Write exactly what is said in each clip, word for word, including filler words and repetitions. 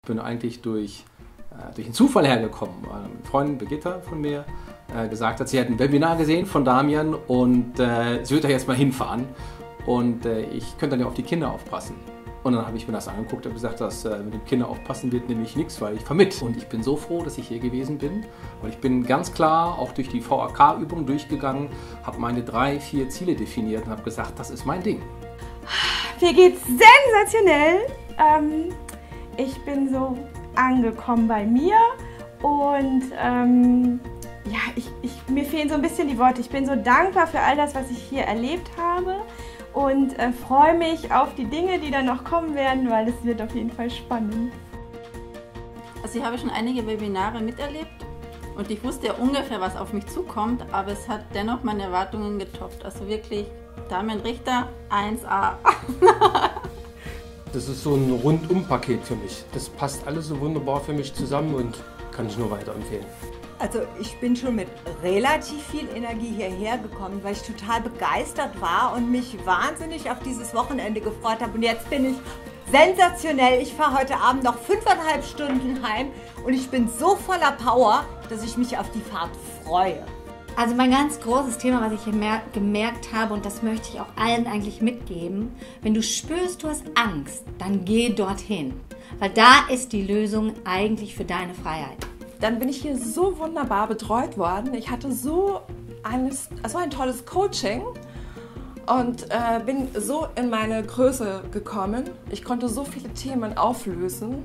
Ich bin eigentlich durch, äh, durch einen Zufall hergekommen. Eine Freundin Birgitta von mir äh, gesagt hat, sie hat ein Webinar gesehen von Damian und äh, sie wird da jetzt mal hinfahren und äh, ich könnte dann ja auf die Kinder aufpassen. Und dann habe ich mir das angeguckt und gesagt, dass äh, mit dem Kinder aufpassen wird nämlich nichts, weil ich fahre mit. Und ich bin so froh, dass ich hier gewesen bin. Und ich bin ganz klar auch durch die V A K-Übung durchgegangen, habe meine drei, vier Ziele definiert und habe gesagt, das ist mein Ding. Mir geht's sensationell. Ähm, ich bin so angekommen bei mir und ähm, ja, ich, ich, mir fehlen so ein bisschen die Worte. Ich bin so dankbar für all das, was ich hier erlebt habe. Und äh, freue mich auf die Dinge, die dann noch kommen werden, weil es wird auf jeden Fall spannend. Also ich habe schon einige Webinare miterlebt und ich wusste ja ungefähr, was auf mich zukommt, aber es hat dennoch meine Erwartungen getoppt. Also wirklich, Damian Richter, eins A. Das ist so ein Rundum-Paket für mich. Das passt alles so wunderbar für mich zusammen und kann ich nur weiterempfehlen. Also ich bin schon mit relativ viel Energie hierher gekommen, weil ich total begeistert war und mich wahnsinnig auf dieses Wochenende gefreut habe. Und jetzt bin ich sensationell. Ich fahre heute Abend noch fünfeinhalb Stunden heim und ich bin so voller Power, dass ich mich auf die Fahrt freue. Also mein ganz großes Thema, was ich gemerkt habe, und das möchte ich auch allen eigentlich mitgeben, wenn du spürst, du hast Angst, dann geh dorthin, weil da ist die Lösung eigentlich für deine Freiheit. Dann bin ich hier so wunderbar betreut worden. Ich hatte so ein, so ein tolles Coaching und äh, bin so in meine Größe gekommen. Ich konnte so viele Themen auflösen.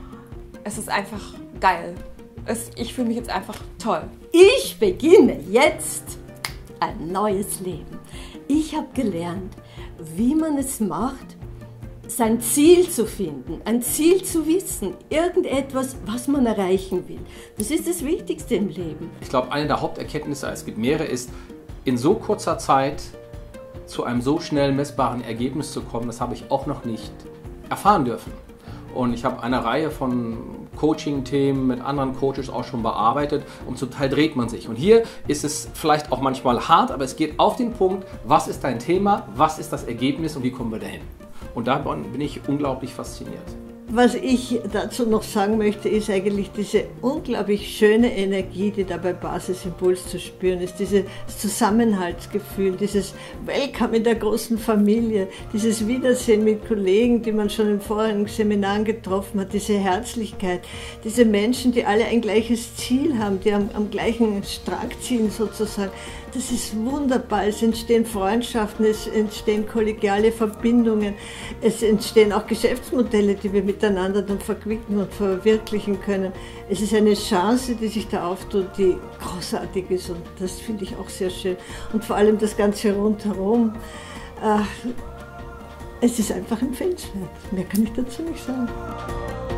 Es ist einfach geil. Es, ich fühle mich jetzt einfach toll. Ich beginne jetzt ein neues Leben. Ich habe gelernt, wie man es macht, sein Ziel zu finden, ein Ziel zu wissen, irgendetwas, was man erreichen will. Das ist das Wichtigste im Leben. Ich glaube, eine der Haupterkenntnisse, es gibt mehrere, ist, in so kurzer Zeit zu einem so schnell messbaren Ergebnis zu kommen, das habe ich auch noch nicht erfahren dürfen. Und ich habe eine Reihe von Coaching-Themen mit anderen Coaches auch schon bearbeitet und zum Teil dreht man sich. Und hier ist es vielleicht auch manchmal hart, aber es geht auf den Punkt, was ist dein Thema, was ist das Ergebnis und wie kommen wir dahin? Und davon bin ich unglaublich fasziniert. Was ich dazu noch sagen möchte, ist eigentlich diese unglaublich schöne Energie, die da bei Basisimpuls zu spüren ist. Dieses Zusammenhaltsgefühl, dieses Welcome in der großen Familie, dieses Wiedersehen mit Kollegen, die man schon in vorigen Seminaren getroffen hat, diese Herzlichkeit, diese Menschen, die alle ein gleiches Ziel haben, die am, am gleichen Strang ziehen sozusagen. Das ist wunderbar. Es entstehen Freundschaften, es entstehen kollegiale Verbindungen, es entstehen auch Geschäftsmodelle, die wir miteinander dann verquicken und verwirklichen können. Es ist eine Chance, die sich da auftut, die großartig ist und das finde ich auch sehr schön. Und vor allem das Ganze rundherum. Äh, es ist einfach empfehlenswert. Mehr kann ich dazu nicht sagen.